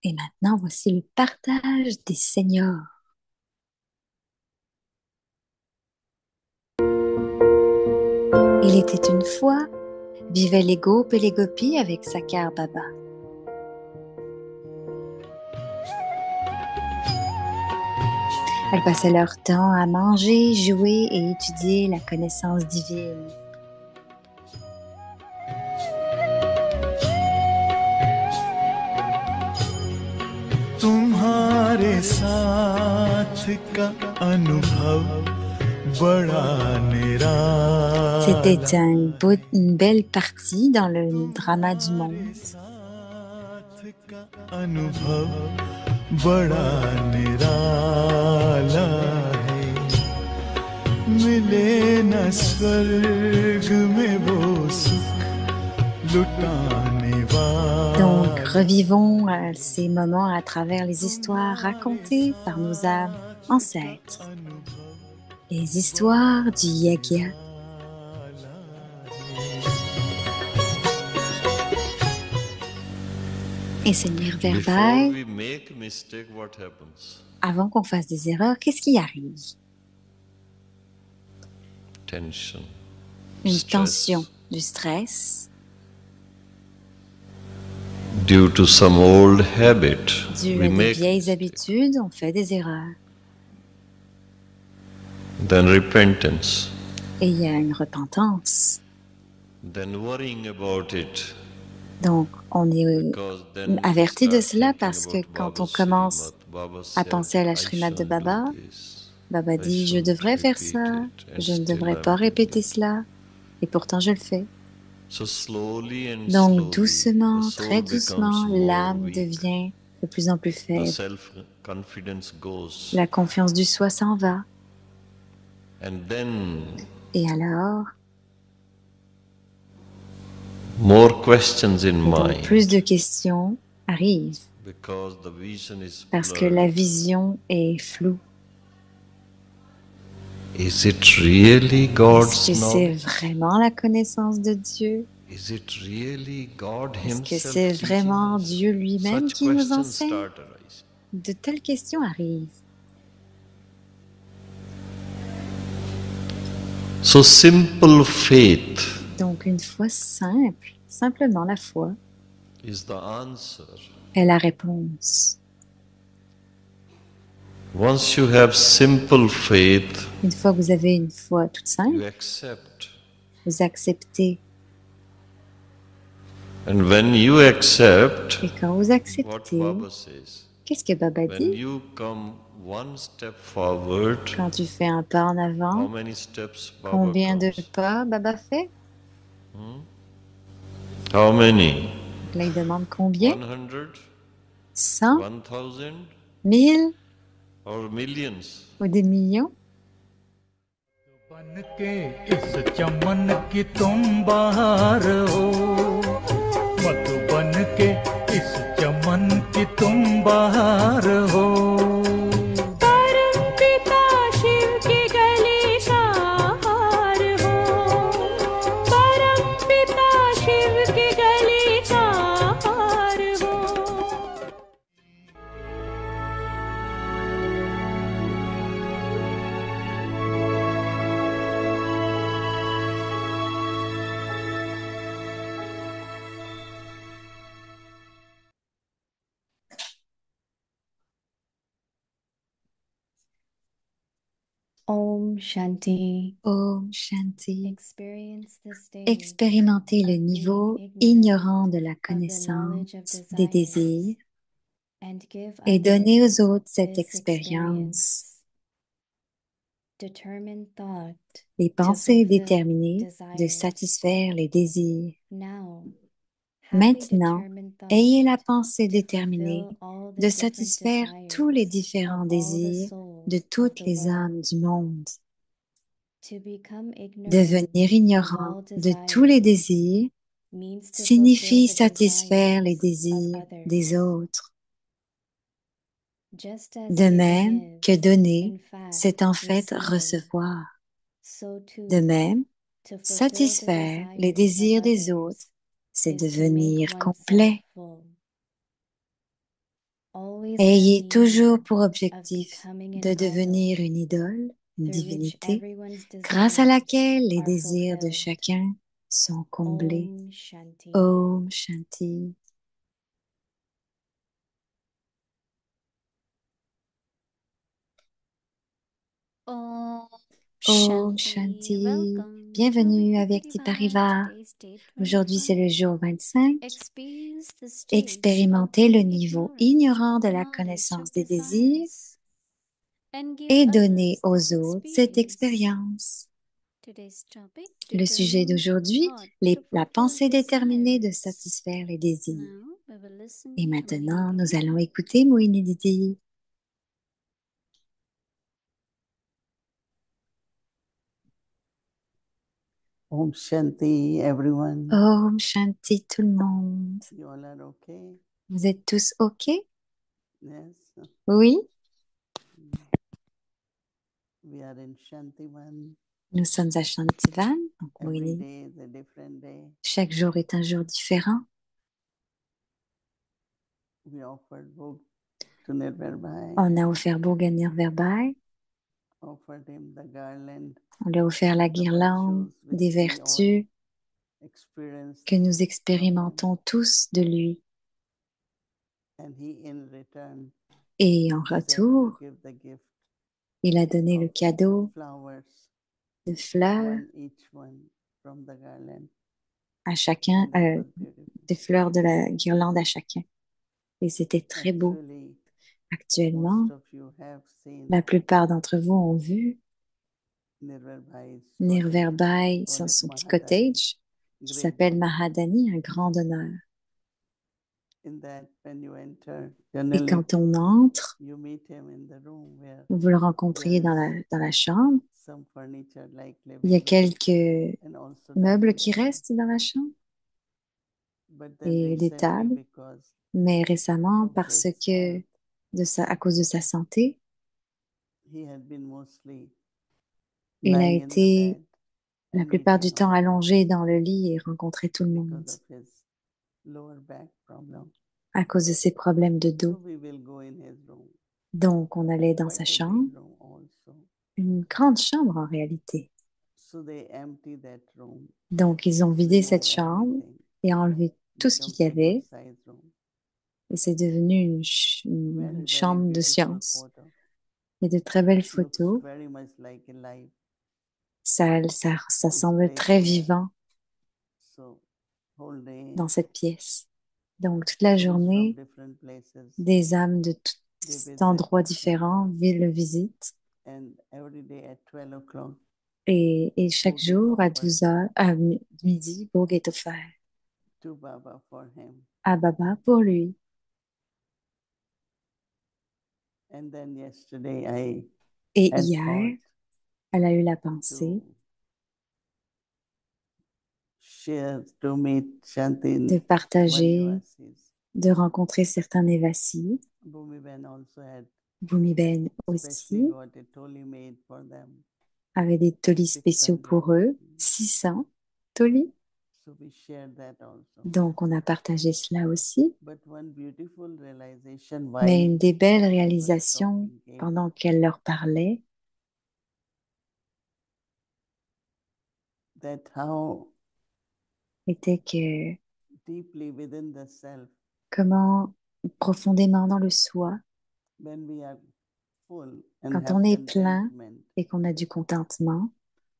Et maintenant, voici le partage des seniors. Il était une fois, vivaient les Gopes et les Gopis avec Sakar Baba. Elles passaient leur temps à manger, jouer et étudier la connaissance divine. तुम्हारे साथ का अनुभव बड़ा निराला C'était une belle partie dans le drama du monde. साथ का अनुभव बड़ा निराला है मिले न स्वर्ग में वो सुख लुटाने वाला Donc, revivons ces moments à travers les histoires racontées par nos âmes ancêtres. Les histoires du Yagya. Et Seigneur Before Verbaï, we make a mistake, what happens? avant qu'on fasse des erreurs, qu'est-ce qui arrive? Tension, Une stress. tension, du stress, Due to some old habit, dû we à des make vieilles habitudes, on fait des erreurs. then repentance, Et il y a une repentance. then worrying about it. Donc, on est Because then we averti de start cela thinking parce que about quand on Baba's commence Srimad. Baba à said, penser à la "I Srimad de shall do Baba, this, Baba I dit, je shall devrais faire repeat ça, it," and je ne still devrais I'm pas doing répéter it. cela, et pourtant je le fais. So slowly and Donc, slowly, the doucement, soul très becomes doucement, more l'âme weak. devient de plus en plus The faible. self-confidence goes. La confiance du soi s'en va. And then Et alors, more questions in et donc mind. plus de questions arrivent Because the vision is parce que blurred. la vision est floue. Is it really Est-ce God's que c'est knowledge? vraiment la connaissance de Dieu? Is it really God Est-ce que Himself c'est teaching vraiment us? Dieu lui-même Such qui nous questions enseigne? start arising. De telles questions arrivent. So simple faith Donc une foi simple, simplement la foi, is the answer. est la réponse. Once you have simple faith, Une fois que vous avez une foi toute you simple, accept. vous acceptez. And when you accept, Et quand vous what acceptez, Baba says, qu'est-ce que Baba when dit? you come one step forward, Quand tu fais un pas en how avant, many steps Baba combien de comes? pas Baba fait? How many? Là, il demande combien? 100? 100, 1000? 1000 Or millions? ou des millions? बन के इस चमन की तुम बाहर हो मत बन के इस चमन की तुम बाहर हो परम पिता शिव की गली का हार हो परम पिता शिव की गली का हार हो Om Shanti. Om Shanti. Experience the state Expérimentez le of niveau being ignorant de la of the knowledge of connaissance des désirs and give et donnez others aux autres cette this expérience. experience. Determined thought Les to pensées fulfill déterminées de desires. satisfaire les désirs. Now, Maintenant, ayez la pensée déterminée de satisfaire tous les différents désirs de toutes les âmes du monde. Devenir ignorant de tous les désirs signifie satisfaire les désirs des autres. De même que donner, c'est en fait recevoir. De même, satisfaire les désirs des autres, c'est devenir complet. always Ayez been toujours pour of objectif becoming an de idol devenir une idole, une through which divinité, everyone's grâce à desires laquelle les are désirs de fulfilled. chacun sont comblés. Om Shanti. Om Shanti. Om Om Shanti. Shanti. Welcome to Bienvenue Vikti avec Parivar. Tipariva. Today's day Aujourd'hui, c'est 25. le jour 25. Experience the stage of Expérimentez le the niveau ignorance ignorant of de the la knowledge connaissance of des désirs desires and give et others donnez aux this autres cette experience. expérience. Today's topic, Le sujet determined d'aujourd'hui, thought to la fulfill pensée déterminée de desires. satisfaire les désirs. Now we will listen Et to maintenant, nous Mohinididi. allons écouter Mohinididi. Om Shanti, everyone. Om Shanti tout le monde. You all are okay? Vous êtes tous OK? Yes. Oui? We are in Shantivan. Nous sommes à Shantivan. Donc, Every Mohini. day is a different day. Chaque jour est un jour différent. We offered book to Nirvarbhai. On a offert Bhog à Nirvarbhai. Offered him the garland. On lui a offert la The guirlande virtues which des we all vertus experienced que nous from him. expérimentons tous de lui. And he in return Et en deserved to retour, give the gift il a donné le of cadeau flowers, de fleurs one each one from the garland. à chacun, And that was beautiful. des fleurs de la guirlande à chacun. Et c'était très beau. Actually, Actuellement, most of you have seen la plupart d'entre vous ont vu Nirvarbhai's Nirvarbhai, cottage. We son call petit it Mahadani. cottage, qui Great s'appelle honor. Mahadani, un grand honneur. In that, when you enter, Et generally quand on entre, you meet him in the room where vous le rencontriez dans la chambre. some furniture like Il y a living quelques and also meubles dining qui room. restent dans la chambre But then et des recently, tables. because Mais récemment, of parce his que health, à cause de sa santé, he had been mostly il a lying in the été bed la and plupart du meeting temps all allongé dans le lit et rencontrait tout le monde because of his lower back problem. à cause de ses problèmes de So dos. we will go in his room, Donc, on allait dans sa quite a chambre, big room also. une grande chambre en réalité. So they empty that room, Donc, ils ont vidé cette remove chambre everything, et enlevé tout ce qu'il becomes y a good avait size room. et c'est devenu une Very, very chambre de beautiful science. photo. Et de très belles Looks photos. very much like a life. Ça semble Place très there. vivant So whole day, dans cette pièce. Donc, toute la souls from journée, different places, des âmes de they tous visit endroits him. différents le visitent. And every day at 12 o'clock, Et chaque Bhog is jour, à offered 12 heures, à midi, Bhog est offert to Baba for him. à Baba pour lui. And then yesterday I Et had hier, thought elle a eu la pensée to meet Shanti de partager, Vannivasis. de rencontrer certains Nevassis. Bhumiben also had Bhumiben especially aussi got a toli made for them. avait des tolis spéciaux 600. pour eux, 600 tolis. So we shared that also. Donc, on a partagé cela aussi. But one beautiful realization Mais while une des belles I was réalisations talking came pendant qu'elle leur parlait, that how était que deeply within the self, comment profondément dans le soi, when we are full and quand have on est plein contentment, et qu'on a du contentement,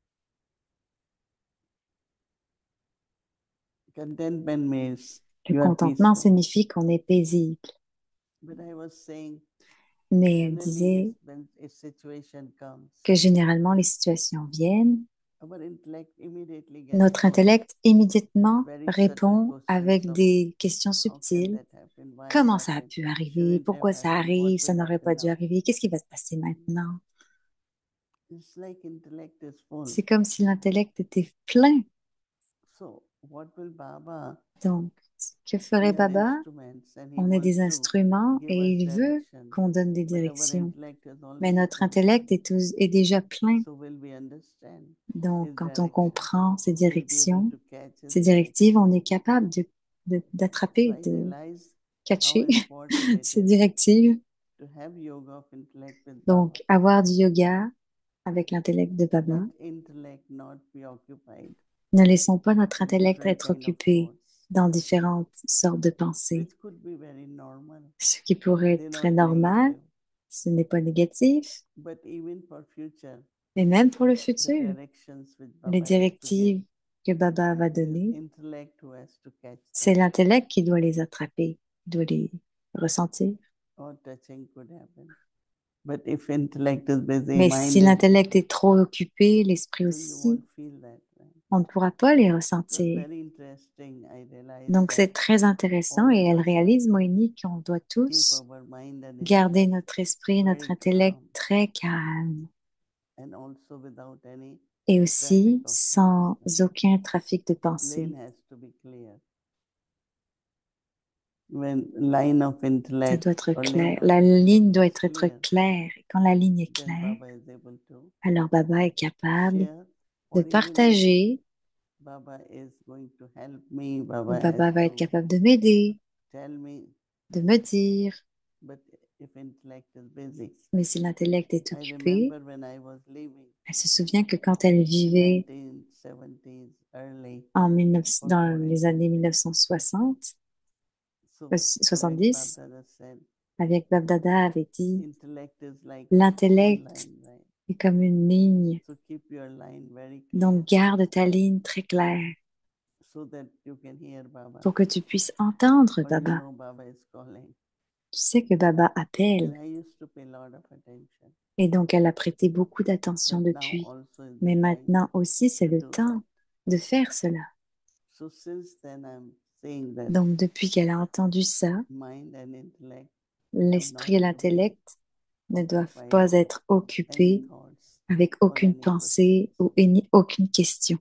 contentment means le you are contentement peaceful. signifie qu'on est paisible. But I was saying, Mais elle generally disait when a situation comes, que généralement les situations viennent, our intellect immediately gets notre involved. intellect immédiatement Very répond subtle avec questions of des questions how can subtiles. that happen, why it Comment ça a happened, pu arriver? shouldn't have Pourquoi ça happened, what arrive? Ça will n'aurait pas happen dû now. arriver. Qu'est-ce qui va se passer maintenant? It's like intellect is full. C'est comme si l'intellect était plein. So what will Baba? Donc, que We ferait are Baba? instruments and he On est des wants to instruments give et us il veut direction. qu'on donne des But our directions. intellect is Mais already notre full. intellect est déjà plein. So will we understand Donc, his quand on direction? comprend ces We'll be able directions, to catch his ces direction. directives, on est capable So d'attraper, I realized catché important it ces is directives. to have yoga of intellect with Donc, Baba. avoir du yoga avec l'intellect de Baba. Let intellect not be occupied Ne laissons pas notre in intellect different être kind of occupé thoughts, dans différentes sortes de pensées. which could be very normal. Ce qui pourrait être They're très not normal, negative. ce n'est pas négatif, But even for future, mais même pour le the futur, directions which les Baba has to give, directives que Baba va it is donner, intellect who has to catch c'est them, l'intellect qui doit les attraper, doit les ressentir. or touching could happen. But if intellect is busy, Mais mind si is, l'intellect est trop occupé, l'esprit so you aussi, won't feel that. Right? on ne pourra pas les It was ressentir. very interesting. I realized Donc that c'est très intéressant all et of elle us réalise, Moïni, qu'on doit keep tous our mind and garder intellect notre esprit, notre very intellect calm, très calme and also without any et traffic aussi of sans thoughts. Right? aucun trafic de Lane pensée. has to be clear. When line of Ça intellect doit être or lane clair. of La ligne intellect doit is être clear, claire. Et quand la ligne est then claire, Baba is able to alors Baba est capable share, de or even partager. Baba is going to help me. Baba has Baba va être to capable de m'aider, tell me. de me dire. But if intellect is busy, Mais si l'intellect est I occupé, remember when I was living elle se souvient que quand elle in vivait 1970s, early dans before les années 1980, 1960, so like 70, Baba said, avec Babdada avait dit, intellect is like l'intellect one line, right? est comme une ligne. So keep your line very Donc clear garde ta ligne très claire so that you can hear Baba, pour que tu puisses entendre or you Baba. know Baba is calling. Tu sais que Baba appelle. And I used to pay a lot of attention. Et donc elle a prêté beaucoup d'attention But now depuis. also is the Mais time maintenant aussi, c'est to le do temps that. de faire cela. So since then I'm saying that Donc depuis qu'elle a entendu ça, mind and intellect l'esprit et have not to be l'intellect ne doivent occupied pas with être any occupés thoughts avec or aucune any pensée questions. ou aucune question.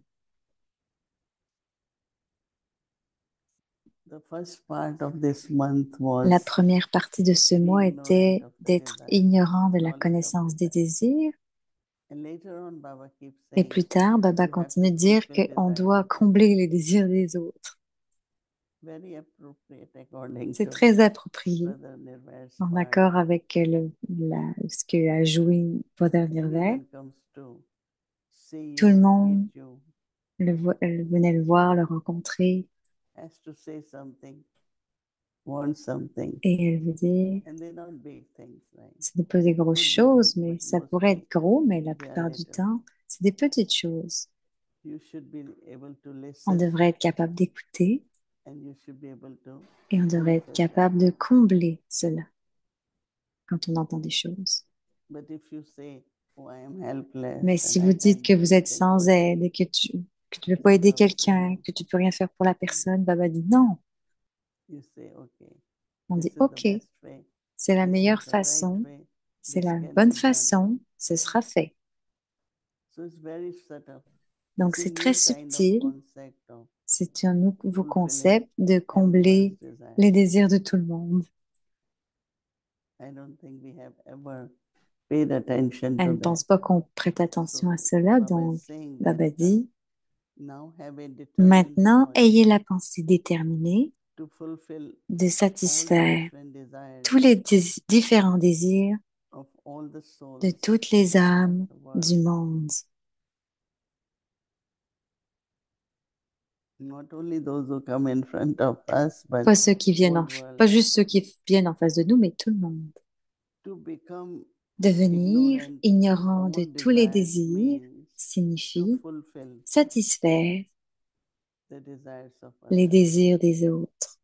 The first part of this month La was première partie de ce mois ignorant était of the d'être desire, ignorant de la knowledge of connaissance des desire. désirs. And later on, Baba keeps Et saying plus tard, Baba you have continue to de dire fulfill qu'on desires doit of others. combler les désirs des autres. Very appropriate according C'est to très approprié, Brother Nirvair's en part. accord avec ce que a joué Brother Nirvair. Anyone comes to see Tout le you, monde meet you, venait le voir, le rencontrer, has to say something, want something. et elle veut dire, And they're not big things, right? ce n'est pas des grosses Could be choses, big, mais but ça pourrait mostly être gros, mais la they are plupart du little. temps, c'est des petites choses. You should be able to On listen devrait être capable d'écouter and you should be able to et on devrait être fulfill that. capable de combler cela quand on entend des choses. But if you say, oh, I am helpless Mais and si I vous dites can't que do vous êtes anything sans for you, aide et que tu ne peux pas then aider Baba says, quelqu'un, no. que tu peux rien faire pour la personne, Baba dit non. You say, okay, On this dit is the ok, best way, c'est la this is meilleure the right façon, way, c'est this la can bonne be done. façon, ce sera fait. So it's very subtle. Donc It's a c'est très new kind of subtil, concept of c'est un nouveau fulfilling concept de combler everyone's desire. les désirs de tout le monde. I don't think we have ever paid attention Elle to ne pense that. pas qu'on prête attention à So cela, Baba donc is saying that Baba dit, now have a determined maintenant thought ayez la pensée déterminée to fulfill de all the satisfaire different desires tous les différents désirs of all the de souls toutes les âmes of the world. du monde. Not only those who come in front of us, but Pas ceux qui viennent whole world. pas juste ceux qui viennent en face de nous, mais tout le monde. To become Devenir ignorant ignorant of de all tous les desires désirs means to signifie fulfill satisfaire the desires of les others. désirs des autres.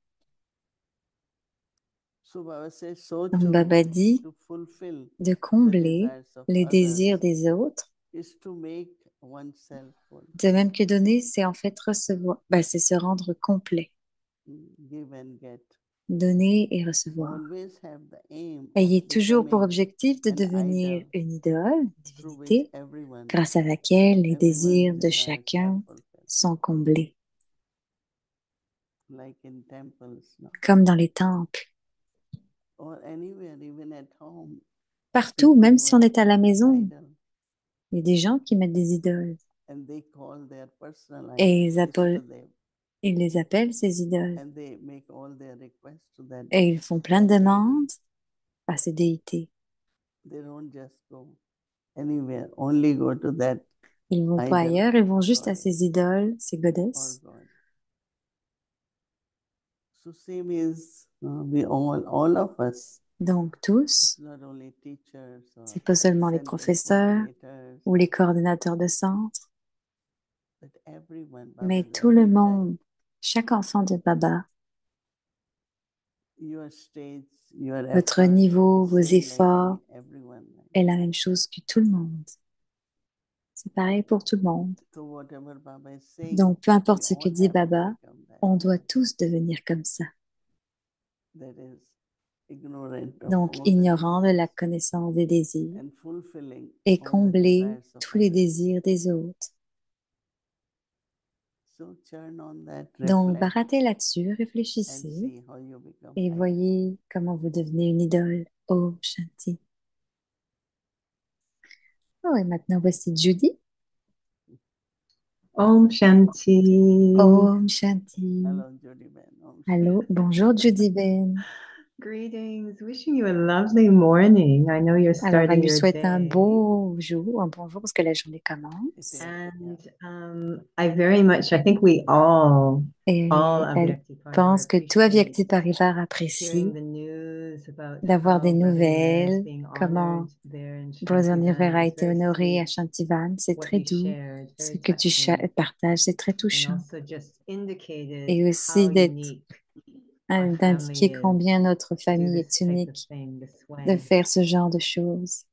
So Baba says, so Donc too, Baba dit to fulfill de the combler desires of les désirs others des autres. is to make oneself full. De même que donner, c'est en fait recevoir, c'est se rendre complet. Give and get. Donner et recevoir. Always have the aim of Ayez toujours pour becoming objectif de an devenir idol une idole, through which divinité, grâce à laquelle les désirs everyone's de desires are chacun fulfilled. sont comblés, Like in temples, no? comme dans les temples. Or anywhere, even at home. Partout, People même who si on have est à la maison, idol, il y a des gens qui mettent des idoles and they call their personal et idol ils appellent Ishtadev. Ils les appellent ces idoles. and they make all their requests to that. Et ils font plein de demandes à ces déités. They don't just go anywhere, only go to that Ils vont pas idol ailleurs, ils vont juste à goddess ces idoles, ces or godesses. god. So same is we all of us. Donc It's tous, not only teachers or c'est pas seulement les center professeurs coordinators, ou les coordinateurs de centre, but everyone. mais Baba, tout le every child, monde, chaque enfant de Baba, your stage, your votre effort niveau, is vos same like efforts everyone. est la même chose que tout le monde. C'est pareil pour tout le monde. So whatever Baba is saying, Donc peu importe we ce que all dit have to Baba, become that. on doit tous devenir comme ça. That is ignorant of Donc all the ignorant de la desires connaissance des désirs and fulfilling et all the combler desires of tous les others. désirs des autres. So churn on that, Donc reflect baratez là-dessus, and réfléchissez see how you become et idol. voyez comment vous devenez une idole. Om Shanti. Oh, et maintenant voici Judy. Om Shanti. Om Shanti. Hello, Judy Ben. Allô, bonjour Judy Ben. Greetings. Wishing you a lovely morning. I know you're Alors, elle starting lui your souhaite un day. beau jour, un bon jour parce que la journée commence. And I think we all Et elle Avyakti Parivar pense que tout Avyakti appreciate Parivar hearing apprécie the news about d'avoir des how Brother Nira is nouvelles, being comment honored there in Brother Nirver Shantivan. a It's été very honoré à sweet Shantivan. C'est what très you doux. shared, Ce very que tu touching, partages, c'est très and touchant. also just indicated Et how aussi unique our family d'indiquer is combien notre to do famille this est type of unique thing this de way. faire ce genre de choses.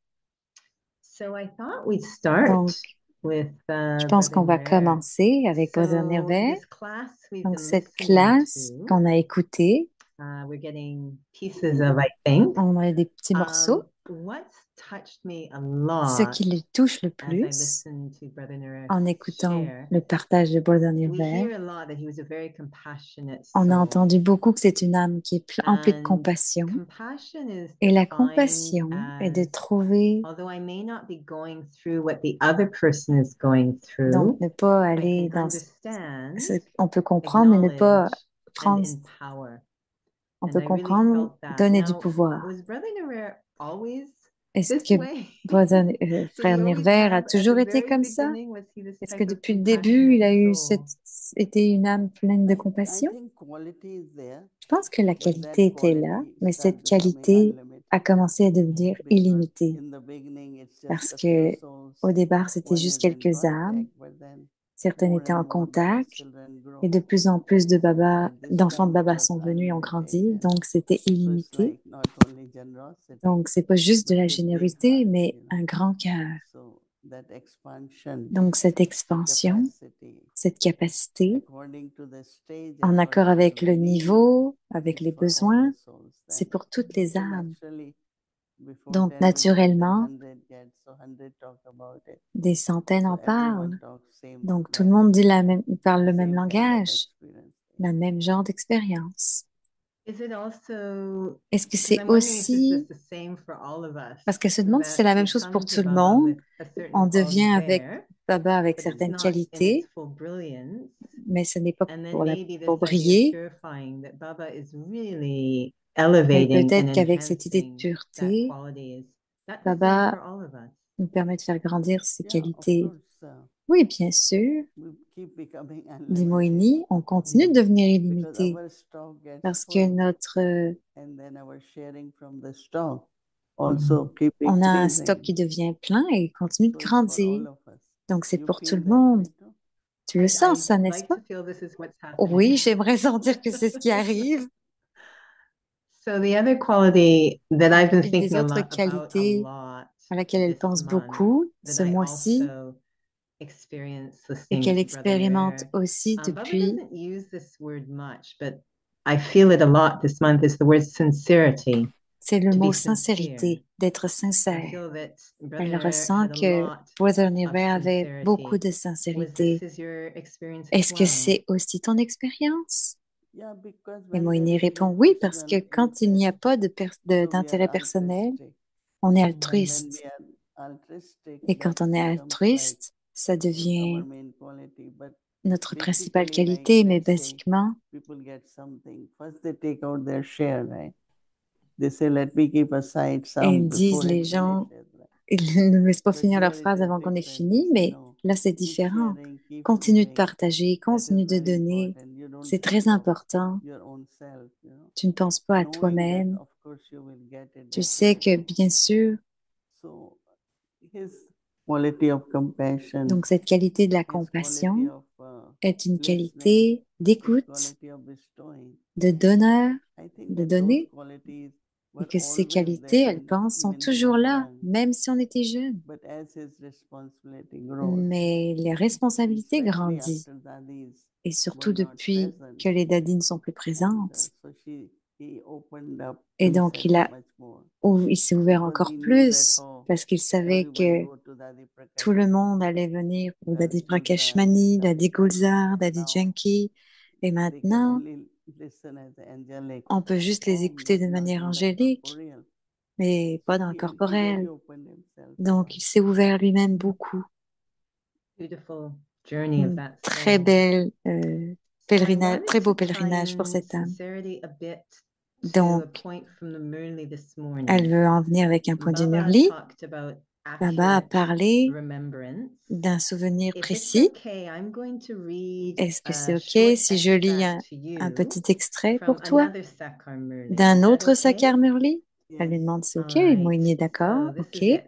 So I thought we'd start Donc, with je pense Brother qu'on va Nirver. commencer avec Brother So Nirver. this class we've Donc, been cette listening classe to, qu'on a écoutée, we're getting pieces of, I think. on a des petits morceaux. What's touched me a Ce lot qui le touche le as I plus listened to Brother Nirver en écoutant share, le partage de Brother we Nirver, hear a lot that he was a very compassionate on a soul. entendu beaucoup que c'est une âme qui est emplie de And compassion. compassion is Et la defined compassion est de as, trouver, although I may not be going through what the other person is going through, donc ne pas I aller can dans understand, on peut comprendre, mais ne pas acknowledge, and prendre, empower. on And peut I really comprendre, felt that. donner du Now, pouvoir. was Brother Nirver always Est-ce this que way? Brother, Did Frère he always Nirver a have, at toujours the été very comme ça? beginning, was he this Est-ce que type of depuis le début, il a eu compassionate soul? été une âme pleine de I compassion? think quality is there, Je pense que la but that qualité était là, quality mais start cette becoming qualité unlimited. a commencé à devenir Because illimitée. in the beginning, it's just Parce a que few souls. au départ, c'était One juste is in quelques âmes. contact, but then Certaines more étaient en and more contact. children grow. Et de plus en plus de At this d'enfants de time, it Baba was sont venus et ont unlimited. grandi. Donc, c'était So it's illimité. like not only generosity, Donc, c'est pas juste de but la with big générosité, heart, mais you know. un grand cœur. So that expansion, Donc, cette expansion, capacity, cette capacité, according to the stage, en accord according to avec the le need, niveau, avec is les for all besoins, the souls c'est then. pour toutes les So âmes. naturally, before Donc, 10 will get, then naturellement, 100 get, so 100 talk about it. des centaines So en parlent. everyone talks same Donc, tout le language, monde parle le même same kind of langage, experience. le même genre d'expérience. Is it also, Est-ce que because c'est I'm wondering if this is aussi, the same for all of us, parce qu'elle se demande si c'est that la même we chose pour come to tout le Baba monde, with a on certain devient quality avec there, Baba avec but it's certaines not in its qualités, full brilliance. mais ce n'est pas And then pour, maybe pour this idea of briller. purifying, that Baba is really Mais elevating peut-être and qu'avec cette idée de enhancing that pureté, quality. Is that the same Baba for all of us? nous permet de faire grandir ces Yeah, of qualités. course. Oui, bien sûr, We keep becoming dit unlimited Moini, on continue de devenir because illimité our stock gets parce que full, and then our sharing from the stock also keep on a un stock increasing. qui devient plein et il continue de So it's for all grandir. of us. Donc, c'est You pour tout feel le that monde. way too? Tu le sens, ça, I'd n'est-ce like pas? to feel this is what's happening. Oui, j'aimerais sentir que c'est ce qui arrive. So the other quality that I've been Une des thinking a autres lot about a qualités lot à laquelle elle this pense month, beaucoup that ce I mois-ci also experience et listening qu'elle to Brother expérimente Nirver. aussi Baba depuis, doesn't use this word much, but I feel it a lot this month, is the word sincerity. c'est le To mot be sincere. sincérité, d'être I sincère. feel that Brother Elle Nirver ressent had a que lot Brother of Nirver avait beaucoup sincerity. de Was sincérité. this is your experience as Est-ce que well? c'est aussi ton expérience? Yeah, because Et when Moïni there is répond no oui, parce que personal quand il n'y a interest, pas so we d'intérêt are personnel, altruistic. on est But when altruiste. we are altruistic, Et that quand on est becomes like altruiste, ça our devient main quality. But notre principale basically, like, qualité, mais let's say basiquement, people get something. First, they take out their share, right? They say, let me keep aside ils some disent, before it les gens, finishes, right? ils ne nous laissent pas But finir leur here it phrase is avant qu'on ait different. You fini, say, mais no, là, c'est keep différent. sharing, keep Continue de giving. partager, That is continue de very donner. important. You don't C'est think très of important. your own self, you know. Tu ne penses pas à Knowing that, toi-même. of course, you will get it Tu sais que, definitely. bien sûr, So, his quality of compassion, donc cette qualité de la his quality compassion of est une listening, qualité his d'écoute, quality of bestowing. de donneur, I think de that those donner, qualities et were que ces always qualités, there elles pensent, sont even he toujours was là, young. même si on était jeune. But as his responsibility grows, Mais les responsabilités especially grandissent, after daddies et were surtout not depuis present, que les daddies ne sont plus and présentes. so he opened up Et donc, himself much more il s'est ouvert because encore he knew that plus, how parce qu'il savait everyone que go to Dadi tout le Prakashmani, monde allait venir pour Dadi Dadi Gulzar, Prakashmani, and Dadi Dadi Gulzar, Janki. Dadi Now Janki. Et they can maintenant, only listen as angelic on peut juste les form, écouter de not manière in the angélique, corporeal. mais pas So dans le he really corporel. opened himself a Donc, lot. il s'est ouvert lui-même beaucoup. Beautiful journey of Une that très soul. belle So I pèlerinage, très wanted beau to pèlerinage pour tie in cette âme. sincerity a bit to a Donc, point from the Murli this elle morning. veut en venir avec un point du Baba Murli. talked about Baba a accurate parlé remembrance. d'un souvenir If it's précis. okay, I'm going to read Est-ce que c'est a OK short si je lis extract to un you petit extrait from pour toi another Sakar Murli. d'un Is that autre okay? Sakar Murli? Elle lui Yes. demande si OK. All right. Moïni est d'accord. So this OK. is it.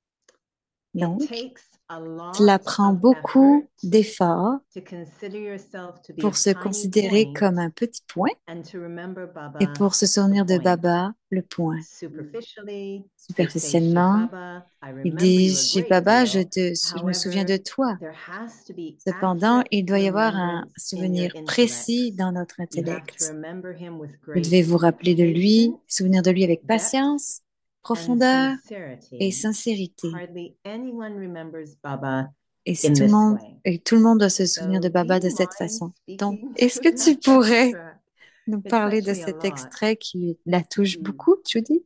It Donc, takes a cela lot prend of beaucoup effort d'efforts to consider yourself to be a pour se tiny considérer point comme un petit point and to remember et Baba pour se the souvenir de point. Baba, le point. Superficially, they say, Superficiellement, Shiv Baba, I ils remember you a disent, Shiv great Baba, deal. je me souviens de However, toi. there has to be Cependant, accurate il doit y avoir un remembrance in your souvenir précis intellects. dans notre You have to intellect. remember him with Vous devez great vous rappeler de lui, patience, souvenir de lui avec depth, patience, and profondeur et sincerity. sincérité. Hardly anyone remembers Baba Et in this way. tout le monde doit se souvenir So, de do Baba you de cette mind façon. Donc, speaking est-ce to que tu that pourrais extract? nous It parler touched de me a cet lot. extrait qui la touche Mm. beaucoup, Judy?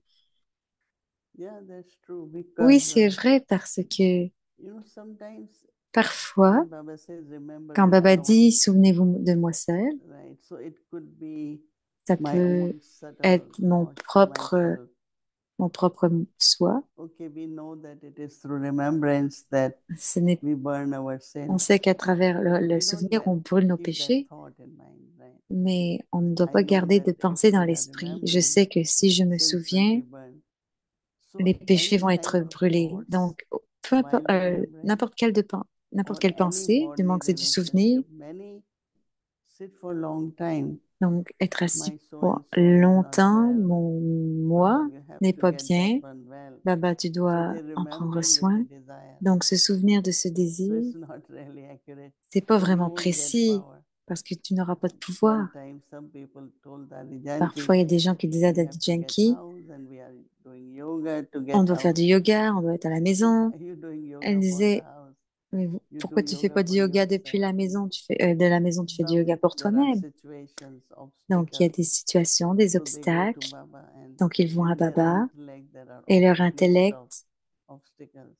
Yeah, that's true. Oui, Because c'est vrai, parce que sometimes parfois, when Baba says, "Remember quand me Baba alone," dit souvenez-vous de moi seul, right? So it could be ça my peut own subtle être thoughts to myself. mon propre soi. Okay, we know that it is through remembrance that Ce n'est, we burn our on sins. sait qu'à travers le We don't souvenir, on brûle nos keep that péchés, thought in mind, right? mais on ne doit I pas know garder that de if pensée dans we are l'esprit. Je remembering, sais que si je me sins will souviens, be burned. So les péchés any vont être type of brûlés. thoughts Donc, peu importe, while remembering n'importe or quelle any pensée, du moment bodily que c'est du souvenir, relationship, many sit for a long time. donc être assis My so pour and so is not longtemps, well. mon Baba, moi you have n'est to pas get bien, that one well. Baba, tu So dois they're en prendre remembering with soin. the desire. Donc, se souvenir de ce So désir, it's not really accurate. c'est pas So you vraiment won't get précis power. parce que tu n'auras pas de One pouvoir. time, some people told Dadi Janki, Parfois, il y a des gens qui disent à we Daddy have to get Janki, house and we are doing yoga to on get doit faire house. du yoga, on doit être à la So maison. why are you doing Elle yoga for the disait, house? mais You do pourquoi tu fais yoga pas du for yoga depuis yourself. la maison? De la maison, tu fais du yoga pour There are toi-même. situations, Donc, il y a obstacles. des situations, des So they go to obstacles. Baba and Donc, ils vont à in their Baba intellect there are et leur list of intellect, obstacles.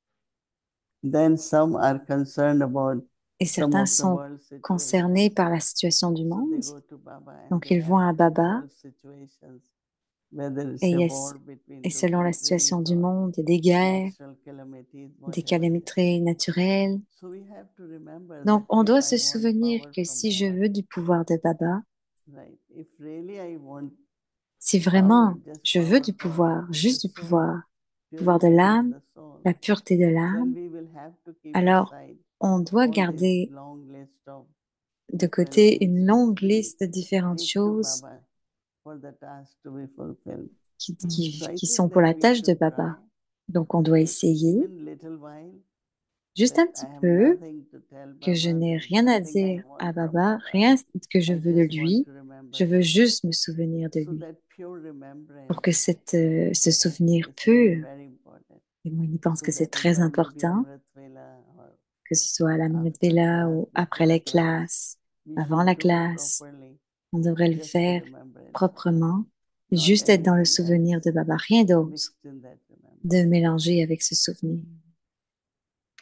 Then some are concerned about et some certains of the sont world concernés situations. par la situation du So they monde. go to Baba and Donc, they ils vont have à Baba world situations, whether it's et, a war between et two selon la countries situation du or monde, il y a des guerres, natural calamities, des whatever it is. calamités naturelles. So we have to remember Donc, that on if doit I se want souvenir power que from si je Baba, veux du pouvoir de Baba, right? If really I want si power, vraiment just je veux power du for pouvoir, the juste du soul, pouvoir de purity of l'âme, the soul, la pureté de then l'âme, we will have to keep alors aside on doit all this garder long list of de different côté une things longue we liste de différentes take to choses Baba for the task to be fulfilled. qui, So qui, I qui think sont pour that la we tâche de should try Baba. Donc, on doit essayer even little while juste that un I petit have peu nothing to tell que je Baba, n'ai there is rien à nothing I dire want à from Baba, Baba. rien que je I veux de just want lui. to remember Je veux Baba. juste me souvenir de So lui. that pure Pour remembrance que ce souvenir is very, pur, very important. et moi, il pense So que c'est that is très why maybe important, Amrit Vela or que ce soit à la Minute after Vela class, ou après before les class, classes, we avant should la do it classe. properly, On devrait le just to faire remember Baba, proprement, et not juste être dans le anything souvenir de else Baba, rien d'autre mixed in that de remembrance. mélanger avec ce souvenir.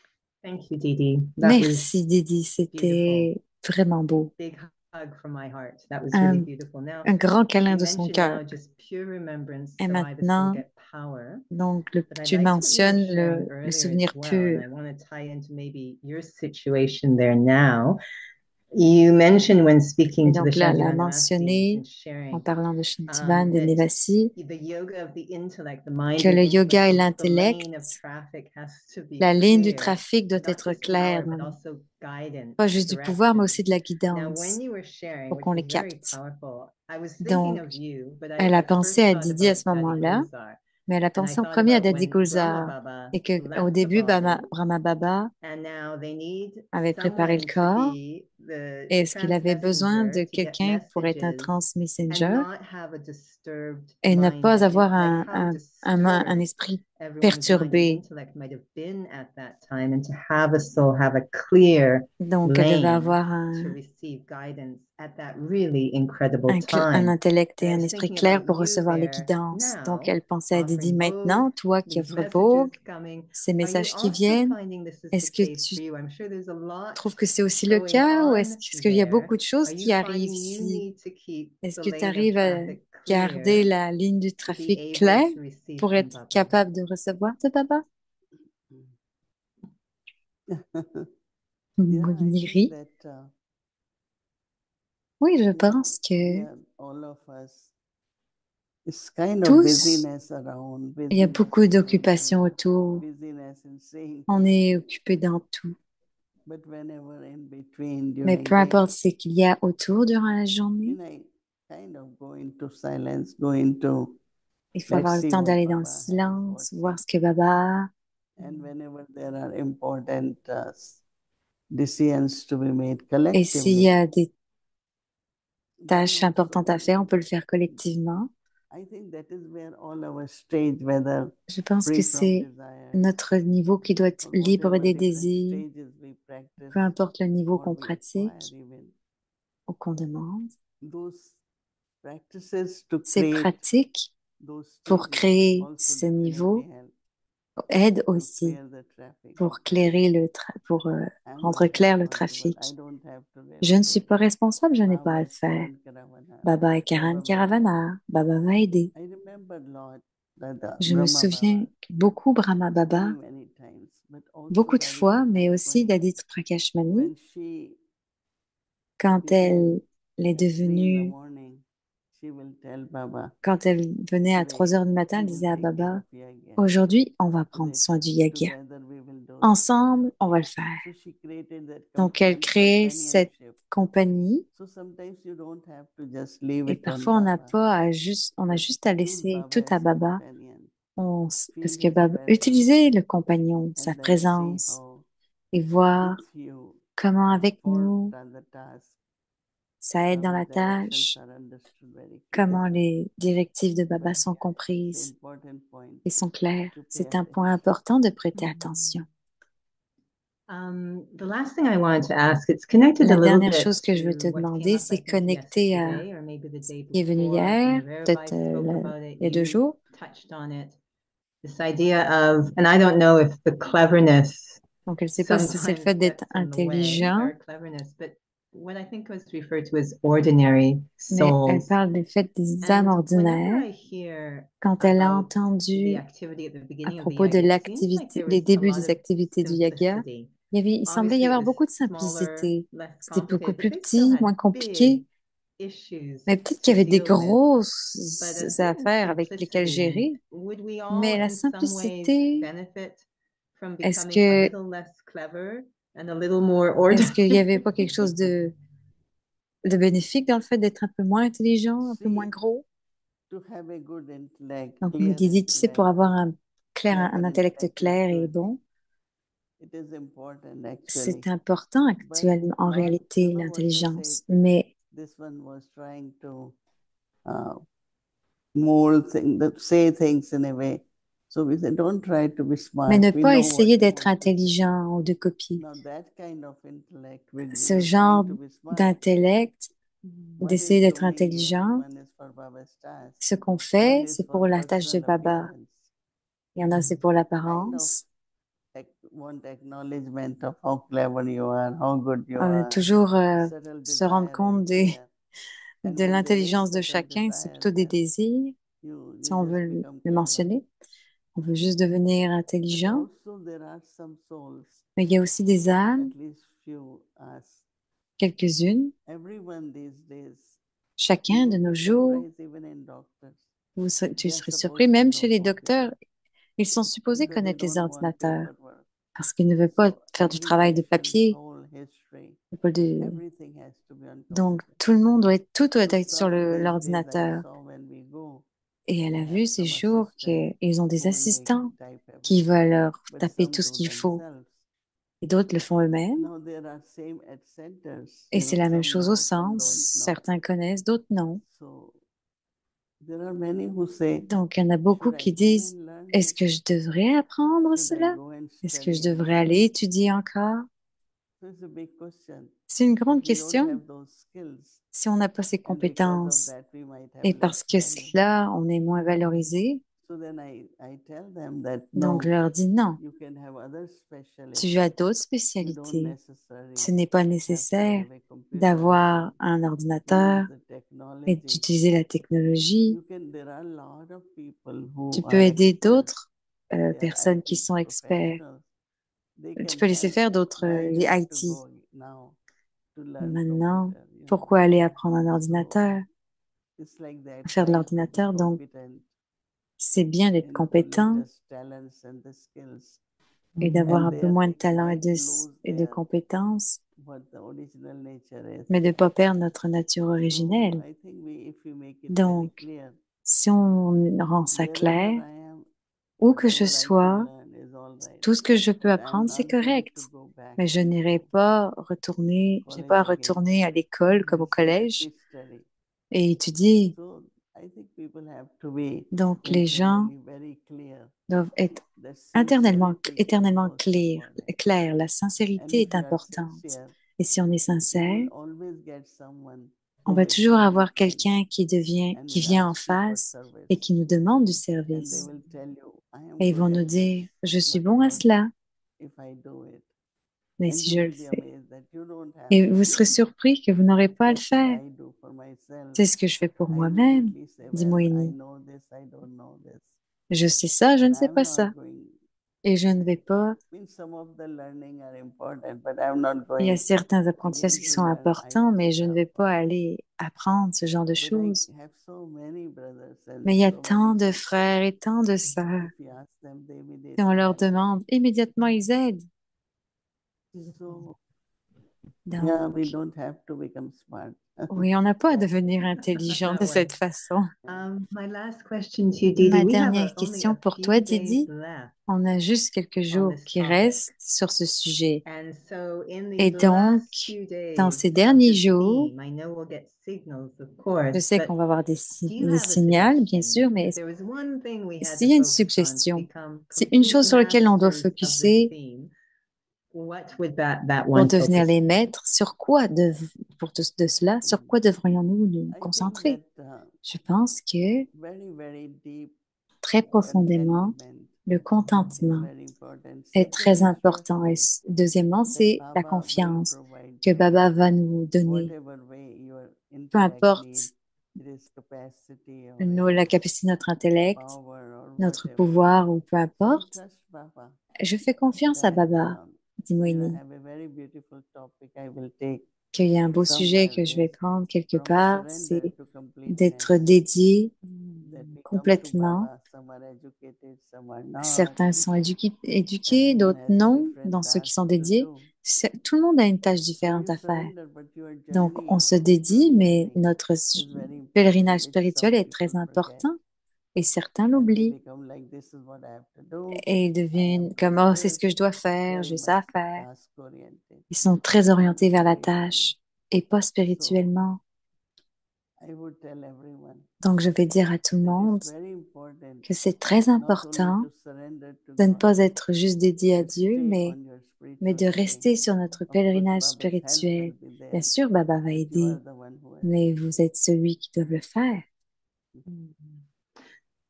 Thank you, Didi. That was Merci, Didi. C'était vraiment beau. big hug from my heart. That was Un, really beautiful. Now, un grand câlin you de son mentioned cœur. now just pure remembrance Et of why the soul maintenant, get power. donc, But I'd tu like to what you were mentionnes sharing le earlier as souvenir well, and pur. I want to tie into maybe your situation there now. You mentioned when Et speaking to the donc là, elle a Shantivanavastis mentionné, and en sharing parlant de Shantivan, de that Nevasi, the yoga of the intellect, the mind que and le yoga et intellect, the lane of l'intellect, traffic has to be la ligne du clear, trafic doit not être just claire, power, but also guidance, pas juste du pouvoir, mais direction. aussi de la Now, guidance when you were sharing, pour which qu'on was les very capte. powerful, I was thinking Donc, of you, but elle a I pensé first à thought Didi à about ce Dadi moment-là, Gulzar, mais elle a and I pensé en thought premier à about Dadi when Brahma Gulzar Baba et que au left the début, body, Brahma Baba and now they need avait préparé le someone to corps be the et est-ce qu'il avait besoin de transmessenger to get quelqu'un pour être un messages and transmessenger not have a disturbed et ne mind, pas as in avoir like how un disturbed esprit everyone's mind and perturbé. intellect might have been at that time, and to have a soul have a clear Donc, elle devait lane avoir to receive guidance at that really incredible un time. intellect et And I un was esprit thinking clair about pour you recevoir les there guidances. Donc, now, elle pensait à Didi offering Vogue, maintenant, toi qui these offres messages Vogue, coming. ces Are you messages qui also viennent. finding this is Est-ce the que case tu for you? I'm sure there's a lot trouves que c'est aussi le going cas ou on est-ce qu'il y a there. beaucoup de choses Are you qui arrivent finding you ici? need to keep Est-ce the que tu lane of arrives à traffic garder clear la ligne du to be trafic able claire to receive pour from être Baba? capable de recevoir de Baba? Yeah, I think Moliniri. that Oui, je you know, pense que yeah, all of us, it's kind of tous, busyness around, il y a busyness beaucoup in d'occupations thinking, autour. busyness in saying On things. est occupé dans tout. But whenever in between Mais during peu day, importe ce qu'il y a autour durant la journée, then I kind of go into silence, go into il faut let's avoir le see temps what d'aller dans le Baba has, silence, what's voir he. ce que Baba a. And whenever there are important decisions to be made Et s'il y collectively, a des then tâches also importantes à faire, on peut le faire collectivement. I think that is where all our stage, whether Je pense que free from c'est desires notre niveau qui doit être or libre whatever des different désirs, stages we practice peu importe le niveau or qu'on we acquire pratique even, ou qu'on demande. those practices to Ces create pratiques those pour stages créer also ce definitely niveau help aident to aussi clear the traffic. pour clairer pour I'm rendre not clair le responsible. I trafic. don't have to Je ne suis really. pas responsable, je n'ai pas à Baba le is faire. Karan Karavana. Baba et Karan Baba will help. Caravana, Baba va aider. I remember Lord that the Je me Brahma souviens Baba beaucoup Brahma Baba, many, many times, but also beaucoup de Daddy fois, mais aussi Prakashmani, Dadit Prakashmani, when she quand began elle est at 3 in the devenue, morning, she will tell Baba, quand elle venait à 3 today heures du matin, we elle will disait à take care Baba, of Yagya. aujourd'hui, on va prendre Today, soin du yagya. together we will do this. Ensemble, on va le faire. So she created that Donc, elle crée cette companionship. compagnie So sometimes you don't have to just leave et it on parfois on n'a Baba, pas à on a but juste à use laisser Baba tout à as Baba. companion, Parce feel que his Baba, presence, utiliser le compagnon, sa and then see présence how et voir with you comment avec nous, the task, ça aide how dans his la directions tâche, are understood very comment clearly. les directives de Baba But sont yeah, it's an comprises important point et sont claires. to pay C'est un point attention. important de prêter attention. The last thing I wanted to ask, it's connected a La little dernière bit chose que je veux te to what came demander, up, I c'est think, connecté à yesterday or maybe the ce day qui est venu before. hier, When peut-être Mirabai spoke about it, il y a 2 you jours. touched on it. This idea of, and I don't know if the cleverness Donc, elle ne sait pas si c'est le fait sometimes d'être gets in the way, intelligent, our cleverness, but what I think was referred to as ordinary mais elle souls. parle du fait des âmes And whenever ordinaires. I hear Quand elle a about the entendu activity at the à beginning of the propos de yagya, it seems like l'activité, there les was a débuts lot des of activités du yaga, simplicity. il semblait y Obviously, it avoir was beaucoup de smaller, simplicité. less C'était beaucoup complicated, plus but they still petit, had moins compliqué, big issues mais peut-être qu'il to y avait des deal with. But grosses a certain affaires avec lesquelles simplicity, gérer. would we Mais all la in some ways simplicité, benefit from est-ce becoming a que, little less clever and a little more est-ce qu'il n'y avait ordinary? pas quelque chose de bénéfique dans le fait d'être un peu moins intelligent, un peu moins See, gros? to have a good intellect, Donc, clear Didi, tu sais, intellect, pour avoir un clever intellect intellect is clair et good. bon, It is important actually. c'est important But actuellement, en Lord, réalité, you know what they say, l'intelligence. Mais this one was trying to mold things, say things in a way. So we say, don't try to be Mais smart. ne We pas know what essayer you d'être want to say. intelligent ou de copier. Now that kind of intellect will be Ce not genre meant to be smart. d'intellect, One d'essayer is d'être domain and intelligent, one is for Baba's task. ce qu'on One fait, is c'est for pour la tâche de personal Baba. appearance. Il y en a, c'est pour Kind of l'apparence. want acknowledgement of how clever you are, how good you are. Toujours Subtle se rendre desire compte is there. de And when there is l'intelligence de subtle chacun, c'est desire, plutôt des then désirs, you si on just veut le become clever. mentionner. On veut juste devenir But intelligent, also there are some souls, mais il y a aussi des âmes, at least few us. quelques-unes, Everyone these days, chacun you de would nos be jours. surprised even in doctors. Tu They are serais surpris, supposed to même know chez les computer docteurs, ils sont supposés because they connaître les don't want ordinateurs paperwork. parce qu'ils ne veulent pas So faire du travail de education, papier. whole history, Pas de- everything has to be on Donc, computer. tout le monde doit être, tout doit So être sur some these days I l'ordinateur. saw when we go, Et elle they a have vu ces some jours assistant qu'ils ont des who will make assistants type qui everything, vont leur but taper some tout ce do qu'il faut. themselves. Et d'autres le font eux-mêmes. Now there are same at centers, Et c'est la même some chose au know, some sens. don't know. Certains connaissent, d'autres non. So there are many who say, Donc, il y en a beaucoup should I qui go disent, and learn est-ce it? que je devrais apprendre Should I cela? go and Est-ce que je study devrais more? aller étudier encore? So it's a big question. C'est une If grande we don't question have those skills, si on n'a pas ces and because of compétences. that we might have Et less parce que value. cela, on est moins valorisé. So then I tell them that Donc, je no, leur dis non. you can have other specialists. Tu as d'autres You don't spécialités. necessarily Ce n'est pas have to nécessaire have a computer, d'avoir un use ordinateur the et technology. d'utiliser la technologie. There are a lot of people who Tu peux are aider experts. d'autres They are personnes qui IT sont experts. professionals. They Tu can peux laisser help. faire d'autres, Why les we have to IT. go now to learn Maintenant, computer, you know? pourquoi aller apprendre un So ordinateur, it's like that, faire de right, to be l'ordinateur? Donc, competent c'est bien d'être in compétent less talents and the skills. et d'avoir And un peu there moins de they talent might lose et de their compétences, what the original nature is. mais de ne pas perdre notre nature So originelle. I think if we make it very Donc, clear, si on rend ça wherever clair, I am, où que je whatever I can sois, learn is all right. tout ce que je peux But I'm apprendre, c'est not going correct. to go back Mais je to n'irai pas retourner, je n'ai pas à college again retourner à l'école comme au and say, let collège me study. et étudier. So I think people have to be Donc, les gens internally very clear doivent être that éternellement sincerity is éternellement most clairs. important. Clair. La And sincérité if est you are importante. sincere, Et si on est you sincère, will always get someone on who va toujours becomes avoir your friend quelqu'un qui and qui will vient en ask you for face service. et qui nous demande du And they service. will tell you, I am Et ils good vont at nous this, dire, je suis but bon à what cela, if I do it? mais And si you je le will be fais. amazed that you don't have Et to vous do serez it. surpris que vous n'aurez pas à le That's what faire. I do for myself. C'est ce que je fais pour I moi-même, immediately say, dit well, I Moïni. know this, I don't know this. Je sais ça, je But ne sais I'm pas not ça. going. Et je ne vais pas. I mean, some of the learning are important, but I'm not Il y a going certains apprentissages again qui to sont learn importants, IT mais je ne vais stuff. pas aller apprendre ce genre de But I choses. have so many brothers and Mais il y a so tant many de sisters. frères et tant de sœurs. If you ask them, they Si on immediately leur help. demande, immédiatement ils aident. So Donc, yeah, we don't have to become smart. oui, on n'a pas à devenir intelligent de That cette one. façon. My last question to you, Didi. Ma We have dernière only question a pour few toi, days Didi. left On a juste quelques on jours this qui topic. restent sur ce sujet. And so in Et these donc, last few dans days ces of derniers this jours, theme, I know we'll get signals, of je course, sais but qu'on va avoir do you des have a signaux, bien suggestion? sûr, mais If there was one thing we had s'il to y a une focus on to suggestion, become c'est une complete chose sur laquelle on doit masters of this focuser theme, what would that pour one devenir focus les be? maîtres, sur quoi, de cela, sur quoi devrions-nous nous I think concentrer? that Je pense que very, very deep très profondément, contentment le is contentement very important. est très Second is important. Et trust deuxièmement, that c'est la Baba will confiance provide que Baba va nous donner, whatever way your peu intellect importe needs, it is capacity or la capacité de notre intellect, power or notre whatever. pouvoir ou peu So I importe. trust Baba Je fais confiance à that Baba, dit you Moïni, have a very beautiful topic I will take qu'il y a un beau sujet somewhere que je vais is prendre quelque from part, surrender c'est to d'être completeness. dédié That we come to complètement. Baba, some are educated, some are not. Certains sont éduqués, Everyone d'autres has a non. different Dans ceux qui task sont to dédiés, do. tout le monde a une tâche So différente you à faire. surrender, but your Donc, journey, on se your dédie, mais journey notre is very important, pèlerinage which spirituel some est très people forget. important et certains And they l'oublient become like, this is what I have to do. et ils I deviennent have to comme, do oh, c'est ce this. que je dois faire, Very j'ai ça à much faire. task oriented, Ils sont très not orientés vers la spiritually. tâche et pas So spirituellement. I would tell everyone Donc, je vais dire à tout le that monde it's very important que c'est très not only important to surrender to de ne God, pas être juste dédié à but Dieu, stay mais on your de spiritual way. rester sur notre Of course, pèlerinage Baba's help spirituel. will be Bien there, sûr, Baba va but you aider, are the one who has to mais do vous êtes celui qui doit le faire. it.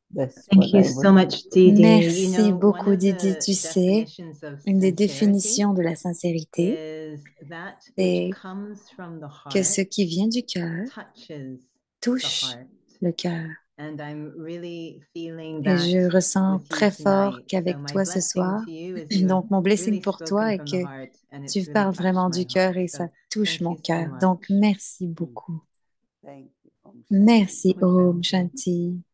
That's Thank what you I so was much, Didi. Merci One beaucoup, of Didi. the Tu sais, definitions of une des sincerity définitions de la sincérité, is that c'est which comes from the que ce heart qui vient du cœur touches the touche heart. le cœur. And I'm really feeling Et that je ressens with you très fort tonight. So qu'avec my toi ce blessing soir, to you is you have donc mon blessing really pour toi spoken est from the que heart and it's tu really parles touched vraiment my du cœur heart. et So ça touche thank mon you so cœur. Donc much. merci beaucoup. Thank you. Om Shanti. Merci, Om Om Shanti. Shanti.